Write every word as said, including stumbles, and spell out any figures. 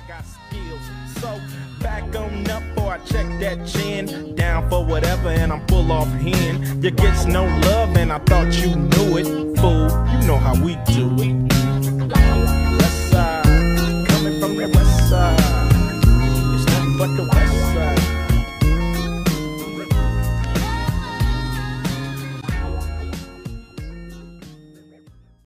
got skills. So back on up or I check that chin. Down for whatever and I'm full off hand. You gets no love and I thought you knew it. Fool, you know how we do it.